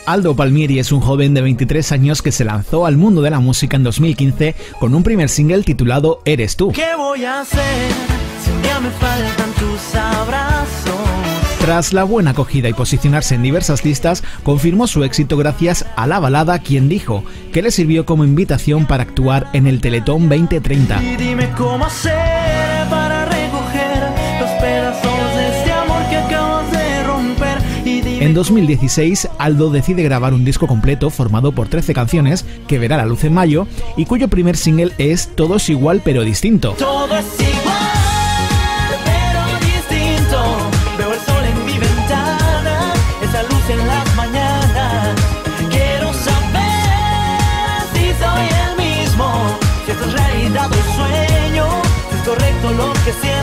Aldo Palmieri es un joven de 23 años que se lanzó al mundo de la música en 2015 con un primer single titulado Eres tú. ¿Qué voy a hacer si un día me faltan tus abrazos? Tras la buena acogida y posicionarse en diversas listas, confirmó su éxito gracias a la balada Quien dijo, que le sirvió como invitación para actuar en el Teletón 2030. Y dime cómo hacer para recoger los pedazos de este amor que acabas de romper. En 2016, Aldo decide grabar un disco completo formado por 13 canciones que verá la luz en mayo y cuyo primer single es Todo es igual pero distinto. Todo es igual pero distinto. Veo el sol en mi ventana, esa luz en las mañanas. Quiero saber si soy el mismo, si esto es realidad o sueño, si es correcto lo que siento.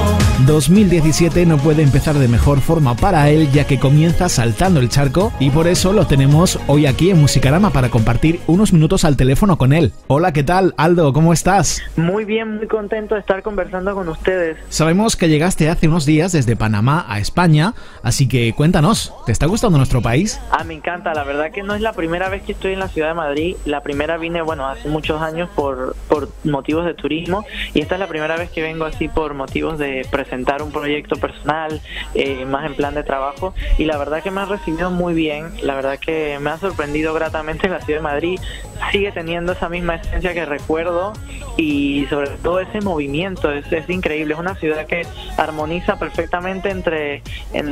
2017 no puede empezar de mejor forma para él, ya que comienza saltando el charco y por eso lo tenemos hoy aquí en Musicarama para compartir unos minutos al teléfono con él. Hola, ¿qué tal, Aldo? ¿Cómo estás? Muy bien, muy contento de estar conversando con ustedes. Sabemos que llegaste hace unos días desde Panamá a España, así que cuéntanos, ¿te está gustando nuestro país? Me encanta, la verdad que no es la primera vez que estoy en la ciudad de Madrid. La primera vine, hace muchos años por motivos de turismo, y esta es la primera vez que vengo así por motivos de presentar un proyecto personal, más en plan de trabajo, y la verdad que me ha recibido muy bien. La verdad que me ha sorprendido gratamente la ciudad de Madrid. Sigue teniendo esa misma esencia que recuerdo y sobre todo ese movimiento, es increíble. Es una ciudad que armoniza perfectamente entre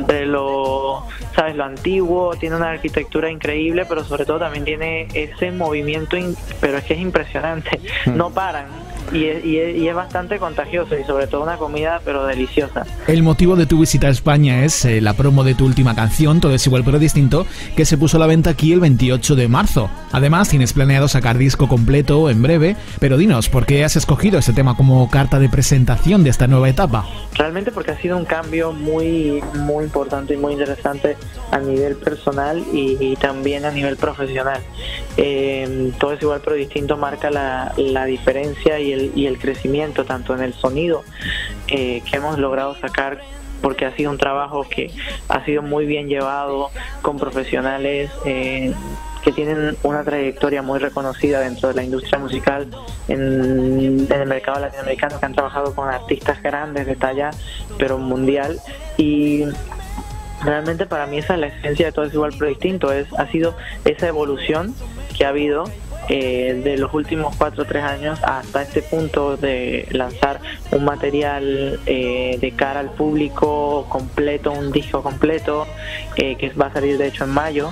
lo antiguo, tiene una arquitectura increíble, pero sobre todo también tiene ese movimiento, pero es que es impresionante, no paran. Y es bastante contagioso y sobre todo una comida pero deliciosa. El motivo de tu visita a España es la promo de tu última canción, Todo es igual pero distinto, que se puso a la venta aquí el 28 de marzo. Además, tienes planeado sacar disco completo en breve, pero dinos, ¿por qué has escogido este tema como carta de presentación de esta nueva etapa? Realmente porque ha sido un cambio muy, muy importante y muy interesante a nivel personal y también a nivel profesional. Todo es igual pero distinto marca la diferencia y el crecimiento tanto en el sonido que hemos logrado sacar, porque ha sido un trabajo que ha sido muy bien llevado con profesionales que tienen una trayectoria muy reconocida dentro de la industria musical en el mercado latinoamericano, que han trabajado con artistas grandes de talla pero mundial. Y realmente para mí esa es la esencia de Todo es igual pero distinto, ha sido esa evolución que ha habido de los últimos 4 o 3 años hasta este punto de lanzar un material de cara al público completo, un disco completo que va a salir de hecho en mayo.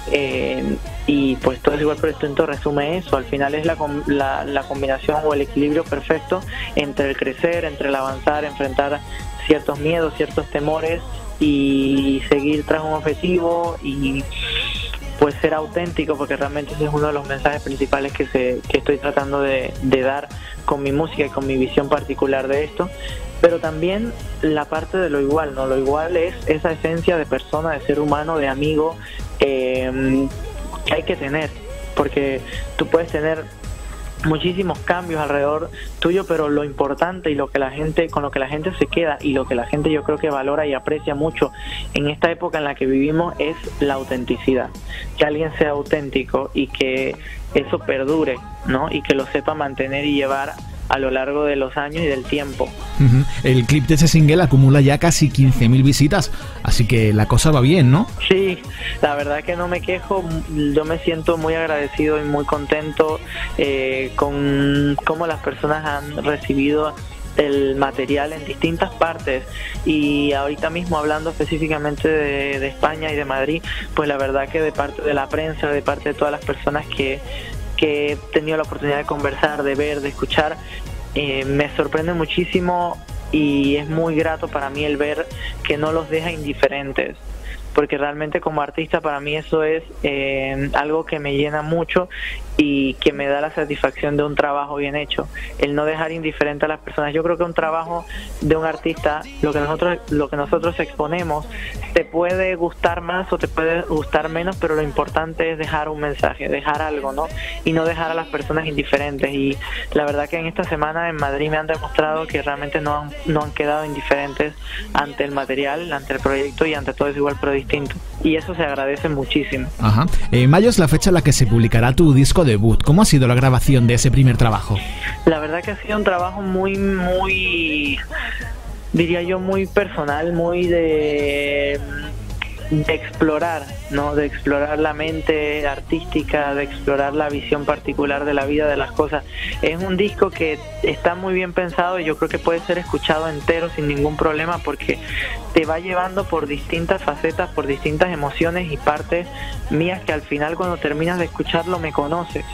Y pues Todo es igual pero distinto resume eso. Al final es la combinación o el equilibrio perfecto entre el crecer, entre el avanzar, enfrentar ciertos miedos, ciertos temores y seguir tras un objetivo y pues ser auténtico, porque realmente ese es uno de los mensajes principales que estoy tratando de dar con mi música y con mi visión particular de esto. Pero también la parte de lo igual, ¿no? Lo igual es esa esencia de persona, de ser humano, de amigo que hay que tener, porque tú puedes tener muchísimos cambios alrededor tuyo, pero lo importante y con lo que la gente se queda y lo que la gente yo creo que valora y aprecia mucho en esta época en la que vivimos es la autenticidad, que alguien sea auténtico y que eso perdure, ¿no? Y que lo sepa mantener y llevar a lo largo de los años y del tiempo. El clip de ese single acumula ya casi 15.000 visitas, así que la cosa va bien, ¿no? Sí, la verdad que no me quejo. Yo me siento muy agradecido y muy contento con cómo las personas han recibido el material en distintas partes. Y ahorita mismo, hablando específicamente de España y de Madrid, pues la verdad que de parte de la prensa, de parte de todas las personas que he tenido la oportunidad de conversar, de ver, de escuchar, me sorprende muchísimo y es muy grato para mí el ver que no los deja indiferentes, porque realmente como artista para mí eso es algo que me llena mucho y que me da la satisfacción de un trabajo bien hecho, el no dejar indiferente a las personas. Yo creo que un trabajo de un artista, lo que nosotros exponemos, te puede gustar más o te puede gustar menos, pero lo importante es dejar un mensaje, dejar algo, ¿no? Y no dejar a las personas indiferentes. Y la verdad que en esta semana en Madrid me han demostrado que realmente no han quedado indiferentes ante el material, ante el proyecto y ante Todo es igual pero distinto. y eso se agradece muchísimo. Ajá. Mayo es la fecha en la que se publicará tu disco debut. ¿Cómo ha sido la grabación de ese primer trabajo? La verdad que ha sido un trabajo muy, diría yo, muy personal, muy de explorar, ¿no? De explorar la mente artística, de explorar la visión particular de la vida, de las cosas. Es un disco que está muy bien pensado y yo creo que puede ser escuchado entero sin ningún problema, porque te va llevando por distintas facetas, por distintas emociones y partes mías que al final, cuando terminas de escucharlo, me conoces.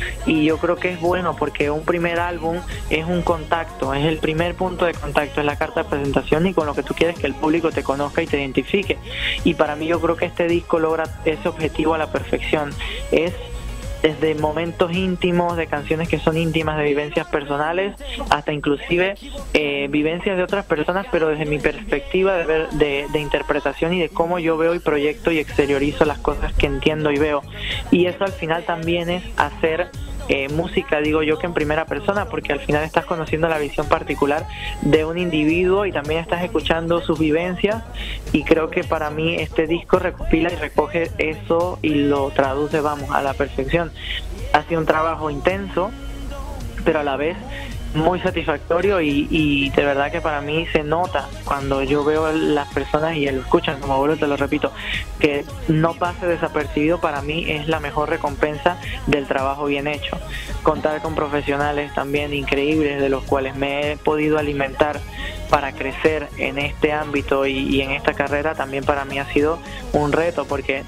Y yo creo que es bueno, porque un primer álbum es un contacto, es el primer punto de contacto, es la carta de presentación y con lo que tú quieres que el público te conozca y te identifique. Y para mí yo creo que este disco logra ese objetivo a la perfección. Es desde momentos íntimos, de canciones que son íntimas, de vivencias personales, hasta inclusive vivencias de otras personas, pero desde mi perspectiva de ver, de interpretación y de cómo yo veo y proyecto y exteriorizo las cosas que entiendo y veo. Y eso al final también es hacer música, digo yo, que en primera persona, porque al final estás conociendo la visión particular de un individuo y también estás escuchando sus vivencias, y creo que para mí este disco recopila y recoge eso y lo traduce, vamos, a la perfección. Ha sido un trabajo intenso, pero a la vez muy satisfactorio, y de verdad que para mí se nota cuando yo veo las personas y lo escuchan, como vuelvo te lo repito, que no pase desapercibido. Para mí es la mejor recompensa del trabajo bien hecho. Contar con profesionales también increíbles, de los cuales me he podido alimentar para crecer en este ámbito y en esta carrera, también para mí ha sido un reto, porque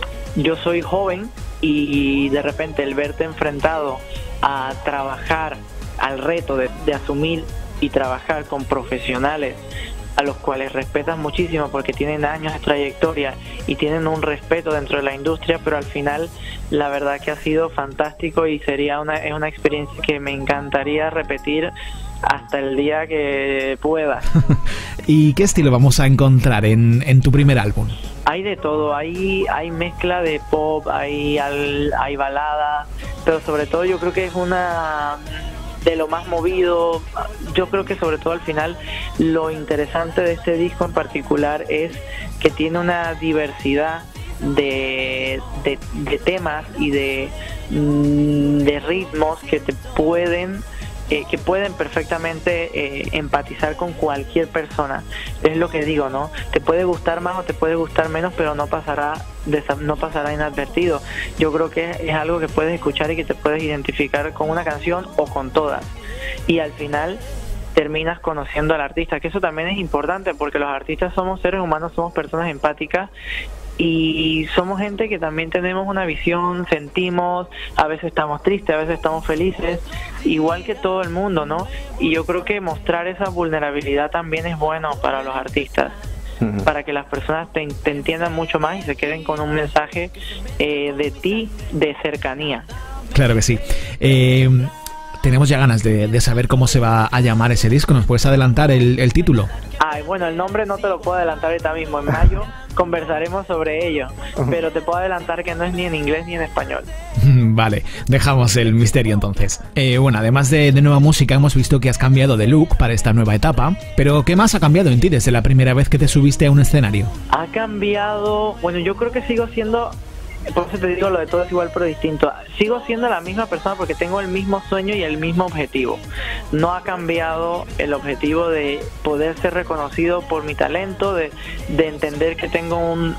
yo soy joven y de repente el verte enfrentado a trabajar, al reto de asumir y trabajar con profesionales a los cuales respetas muchísimo porque tienen años de trayectoria y tienen un respeto dentro de la industria, pero al final la verdad que ha sido fantástico y es una experiencia que me encantaría repetir hasta el día que pueda. ¿Y qué estilo vamos a encontrar en tu primer álbum? Hay de todo, hay mezcla de pop, hay balada, pero sobre todo yo creo que es una de lo más movido. Yo creo que sobre todo al final lo interesante de este disco en particular es que tiene una diversidad de temas y de ritmos que te pueden perfectamente empatizar con cualquier persona. Es lo que digo, ¿no? Te puede gustar más o te puede gustar menos, pero no pasará inadvertido. Yo creo que es algo que puedes escuchar y que te puedes identificar con una canción o con todas. Y al final terminas conociendo al artista, que eso también es importante, porque los artistas somos seres humanos, somos personas empáticas y somos gente que también tenemos una visión, sentimos, a veces estamos tristes, a veces estamos felices, igual que todo el mundo, ¿no? Y yo creo que mostrar esa vulnerabilidad también es bueno para los artistas, para que las personas te entiendan mucho más y se queden con un mensaje de ti, de cercanía. Claro que sí. Tenemos ya ganas de saber cómo se va a llamar ese disco. ¿Nos puedes adelantar el título? Bueno, el nombre no te lo puedo adelantar ahorita mismo. En mayo conversaremos sobre ello, pero te puedo adelantar que no es ni en inglés ni en español. Vale, dejamos el misterio entonces. Bueno, además de nueva música, hemos visto que has cambiado de look para esta nueva etapa, pero ¿qué más ha cambiado en ti desde la primera vez que te subiste a un escenario? Ha cambiado, bueno, yo creo que sigo siendo, por eso te digo, lo de todo es igual pero distinto. Sigo siendo la misma persona porque tengo el mismo sueño y el mismo objetivo. No ha cambiado el objetivo de poder ser reconocido por mi talento, de entender que tengo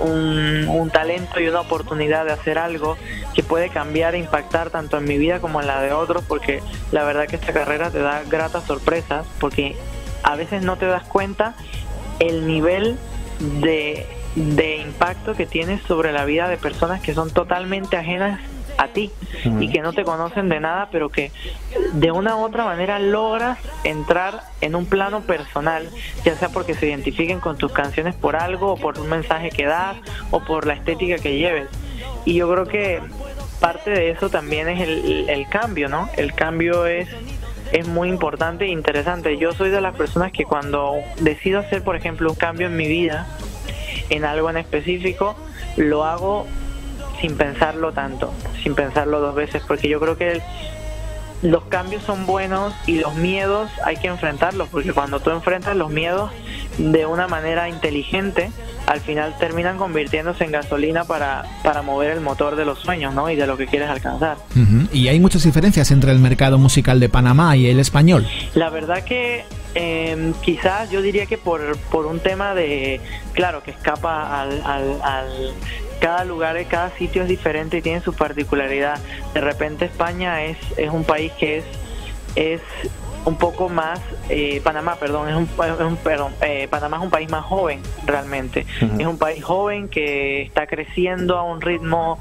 un talento y una oportunidad de hacer algo que puede cambiar e impactar tanto en mi vida como en la de otros, porque la verdad que esta carrera te da gratas sorpresas, porque a veces no te das cuenta el nivel de impacto que tienes sobre la vida de personas que son totalmente ajenas a ti y que no te conocen de nada, pero que de una u otra manera logras entrar en un plano personal, ya sea porque se identifiquen con tus canciones por algo, o por un mensaje que das, o por la estética que lleves. Y yo creo que parte de eso también es el cambio, ¿no? El cambio es muy importante e interesante. Yo soy de las personas que cuando decido hacer, por ejemplo, un cambio en mi vida, en algo en específico, lo hago sin pensarlo tanto, sin pensarlo dos veces, porque yo creo que los cambios son buenos y los miedos hay que enfrentarlos, porque cuando tú enfrentas los miedos de una manera inteligente, al final terminan convirtiéndose en gasolina para mover el motor de los sueños, ¿no? Y de lo que quieres alcanzar. ¿Y hay muchas diferencias entre el mercado musical de Panamá y el español? La verdad que quizás yo diría que por un tema de, claro, que escapa al cada lugar, cada sitio es diferente y tiene su particularidad. De repente España es un país que es un poco más, Panamá es un país más joven realmente. Es un país joven que está creciendo a un ritmo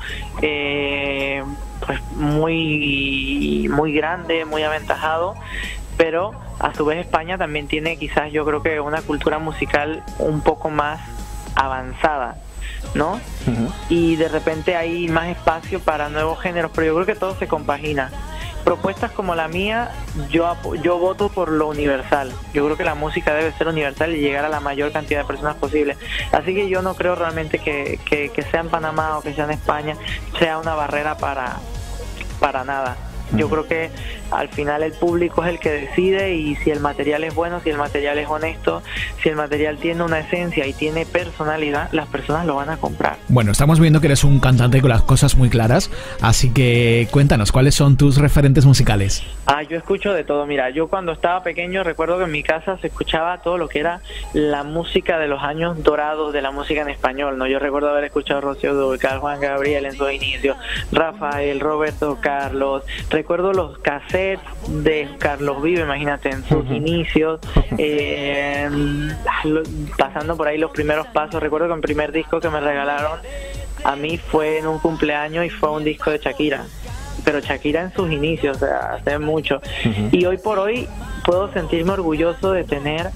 pues muy grande, muy aventajado, pero a su vez España también tiene quizás, yo creo que una cultura musical un poco más avanzada, ¿no? Y de repente hay más espacio para nuevos géneros, pero yo creo que todo se compagina. Propuestas como la mía, yo voto por lo universal. Yo creo que la música debe ser universal y llegar a la mayor cantidad de personas posible. Así que yo no creo realmente que sea en Panamá o que sea en España sea una barrera para nada. Yo creo que al final el público es el que decide, y si el material es bueno, si el material es honesto, si el material tiene una esencia y tiene personalidad, las personas lo van a comprar. Bueno, estamos viendo que eres un cantante con las cosas muy claras, así que cuéntanos, ¿cuáles son tus referentes musicales? Yo escucho de todo. Mira, yo cuando estaba pequeño recuerdo que en mi casa se escuchaba todo lo que era la música de los años dorados de la música en español, ¿no? Yo recuerdo haber escuchado Rocío Dúrcal, Juan Gabriel en sus inicios, Rafael, Roberto Carlos. Recuerdo los cassettes de Carlos Vive, imagínate, en sus inicios, pasando por ahí los primeros pasos. Recuerdo que el primer disco que me regalaron a mí fue en un cumpleaños y fue un disco de Shakira, pero Shakira en sus inicios, o sea, hace mucho. Y hoy por hoy puedo sentirme orgulloso de tener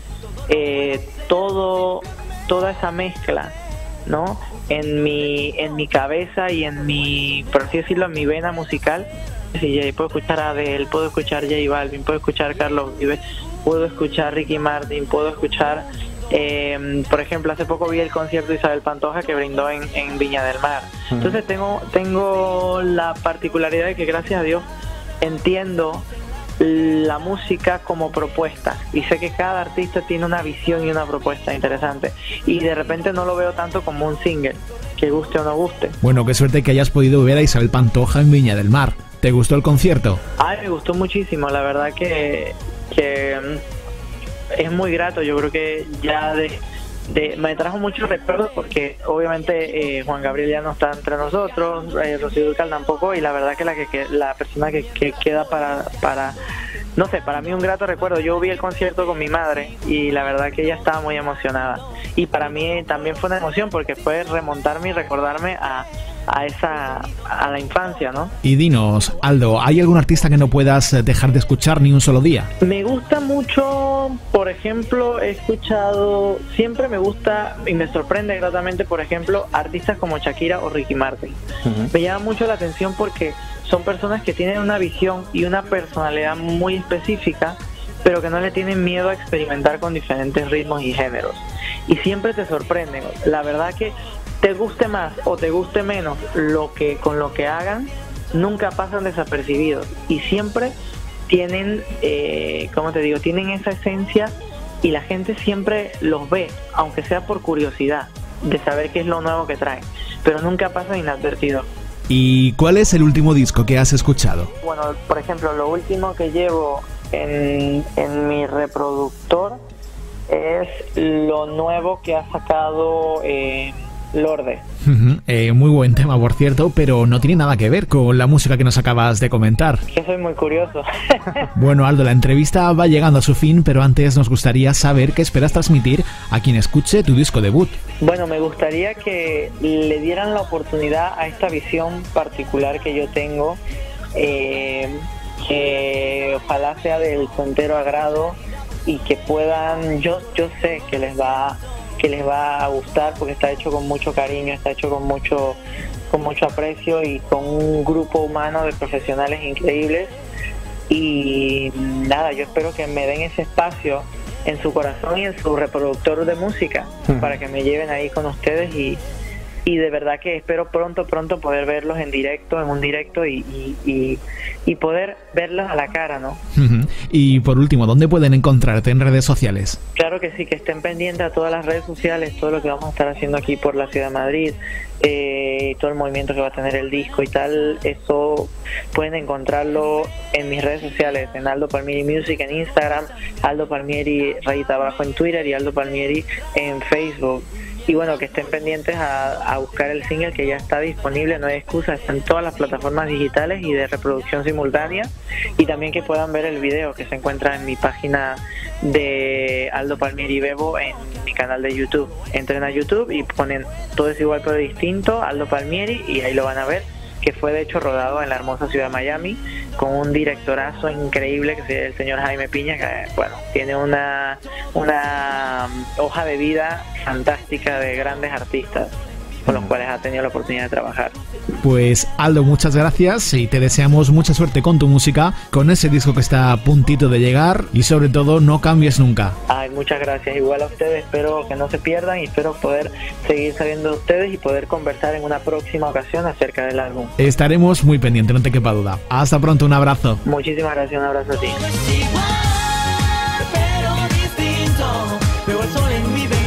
toda esa mezcla, ¿no? En mi cabeza y en mi, por así decirlo, en mi vena musical. Sí, puedo escuchar a Adele, puedo escuchar J Balvin, puedo escuchar Carlos Vives, puedo escuchar Ricky Martin, puedo escuchar, por ejemplo, hace poco vi el concierto de Isabel Pantoja que brindó en Viña del Mar. Entonces tengo la particularidad de que, gracias a Dios, entiendo la música como propuesta, y sé que cada artista tiene una visión y una propuesta interesante, y de repente no lo veo tanto como un single, que guste o no guste. Bueno, qué suerte que hayas podido ver a Isabel Pantoja en Viña del Mar. ¿Te gustó el concierto? Me gustó muchísimo, la verdad que es muy grato. Yo creo que ya me trajo muchos recuerdos, porque obviamente Juan Gabriel ya no está entre nosotros, Rocío Dúrcal tampoco, y la verdad que la persona que queda para no sé, para mí un grato recuerdo. Yo vi el concierto con mi madre y la verdad que ella estaba muy emocionada, y para mí también fue una emoción, porque fue remontarme y recordarme a la infancia, ¿no? Y dinos, Aldo, ¿hay algún artista que no puedas dejar de escuchar ni un solo día? Me gusta mucho, por ejemplo, siempre me gusta y me sorprende gratamente, por ejemplo, artistas como Shakira o Ricky Martin. Me llama mucho la atención porque son personas que tienen una visión y una personalidad muy específica, pero que no le tienen miedo a experimentar con diferentes ritmos y géneros. Y siempre te sorprenden. La verdad que te guste más o te guste menos con lo que hagan, nunca pasan desapercibidos, y siempre tienen, tienen esa esencia, y la gente siempre los ve, aunque sea por curiosidad, de saber qué es lo nuevo que traen, pero nunca pasan inadvertidos. ¿Y cuál es el último disco que has escuchado? Bueno, por ejemplo, lo último que llevo en mi reproductor es lo nuevo que ha sacado Lorde. Muy buen tema, por cierto, pero no tiene nada que ver con la música que nos acabas de comentar. Que soy muy curioso. Bueno, Aldo, la entrevista va llegando a su fin, pero antes nos gustaría saber qué esperas transmitir a quien escuche tu disco debut. Bueno, me gustaría que le dieran la oportunidad a esta visión particular que yo tengo, que ojalá sea del entero agrado, y que puedan, yo sé que les va a gustar, porque está hecho con mucho cariño, está hecho con mucho aprecio, y con un grupo humano de profesionales increíbles. Y nada, yo espero que me den ese espacio en su corazón y en su reproductor de música, para que me lleven ahí con ustedes y de verdad que espero pronto poder verlos en un directo y poder verlos a la cara, ¿no? Y por último, ¿dónde pueden encontrarte en redes sociales? Claro que sí, que estén pendientes a todas las redes sociales, todo lo que vamos a estar haciendo aquí por la ciudad de Madrid, todo el movimiento que va a tener el disco y tal. Eso pueden encontrarlo en mis redes sociales, en Aldo Palmieri Music en Instagram, Aldo Palmieri rayita abajo en Twitter y Aldo Palmieri en Facebook. Y bueno, que estén pendientes a buscar el single, que ya está disponible, no hay excusa, está en todas las plataformas digitales y de reproducción simultánea, y también que puedan ver el video que se encuentra en mi página de Aldo Palmieri Bebo en mi canal de YouTube. Entren a YouTube y ponen Todo es igual pero distinto, Aldo Palmieri, y ahí lo van a ver, que fue de hecho rodado en la hermosa ciudad de Miami con un directorazo increíble que es el señor Jaime Piña, que bueno, tiene una hoja de vida fantástica de grandes artistas con los cuales ha tenido la oportunidad de trabajar. Pues Aldo, muchas gracias y te deseamos mucha suerte con tu música, con ese disco que está a puntito de llegar, y sobre todo no cambies nunca. Ay, muchas gracias, igual a ustedes, espero que no se pierdan y espero poder seguir sabiendo de ustedes y poder conversar en una próxima ocasión acerca del álbum. Estaremos muy pendientes, no te quepa duda. Hasta pronto, un abrazo. Muchísimas gracias, un abrazo a ti. Todo es igual, pero distinto. Veo el sol en mi ventana.